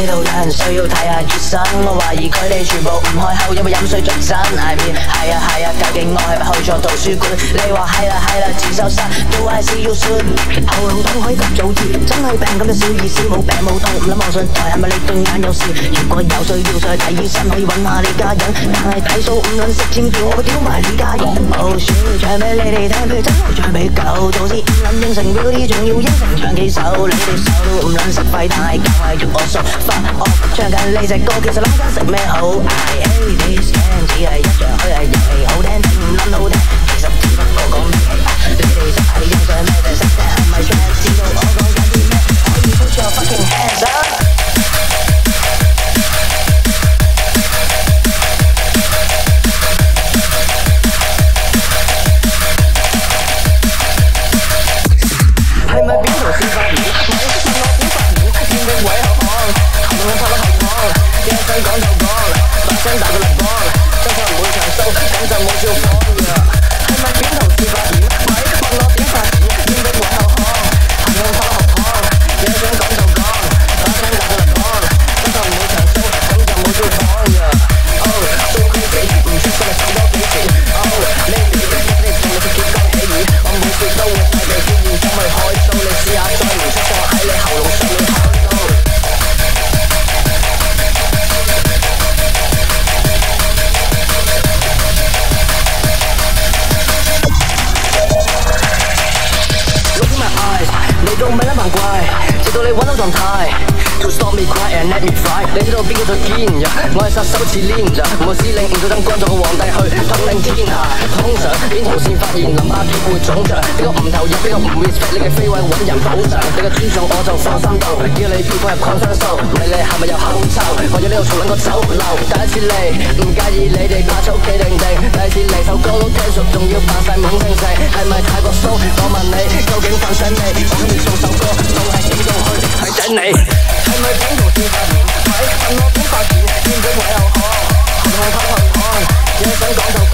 呢度有人需要睇下醫生，我懷疑佢哋全部唔開口，因為飲水進身。I mean 係啊，究竟我係咪去錯圖書館？你話係啦，自修室都係 see you soon。喉嚨痛可以急早治，真係病咁就小意思，冇病冇痛，唔諗望上台係咪你對眼有事？如果有需要上去睇醫生，可以揾下你家人，但係睇數唔論食尖叫，我會屌埋你家人。Oh shit， 唱俾你哋聽，佢真係唱俾狗做事，唔撚應承表啲，仲要應承唱幾首，你哋手都唔撚食費，但係梗係要我數。Fuck off， 唱緊呢隻歌，其實諗緊食咩好。I hate this game， 只係一場虛偽遊戲，好聽定唔撚好聽，其實只不過講咩戲。你哋實係欣賞咩定識聽，係咪 trend？ 知道我講緊啲咩？可以 put your fucking hands up。係咪邊度先發現？咪問我點發現？見到鬼後巷，行路拍落後巷，一聲講就講，把聲大過立邦，真係唔會長須，咁就冇照放呀。係咪邊度先發現？咪問我點發現？見到鬼後巷，行路拍落後巷，一聲講就講，把聲大過立邦，真係唔會長須，咁就冇照放呀。Oh， so crazy， 唔出聲咪唱多幾次。Oh， 呢邊一啲仲未識結講起語，我每次都會帶你經驗心去開。你試下再唔出聲，喺你喉嚨上面開刀。Look in my eyes， 你個咪撚扮怪，直到你揾到狀態。To stop me cry and let me fly， 你知道邊個最堅？我係殺手似 Ninja， 唔係司令，唔做真光，做個皇帝去統領天下。通常邊條線發現林巴結會腫脹，邊個唔投入，邊個唔 respect， 你嘅飛位揾人保障，你嘅尊重我就放心到，叫你飄過入 concern show， 唔理你係咪有口臭，我要呢度嘈撚個酒樓。第一次嚟唔介意你哋怕醜企定定，第二次嚟首歌都聽熟，仲要扮晒懵盛盛，係咪太過騷？我問你究竟瞓醒未？我今日送首歌，都係幾度去睇緊你。係咪邊度先發現？咪問我點發現？見到鬼後巷，行路拍後巷，嘢想講就講。